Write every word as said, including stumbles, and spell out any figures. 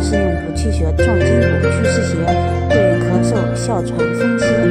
适用补气血、壮筋骨、祛湿邪，对人咳嗽、哮喘、风湿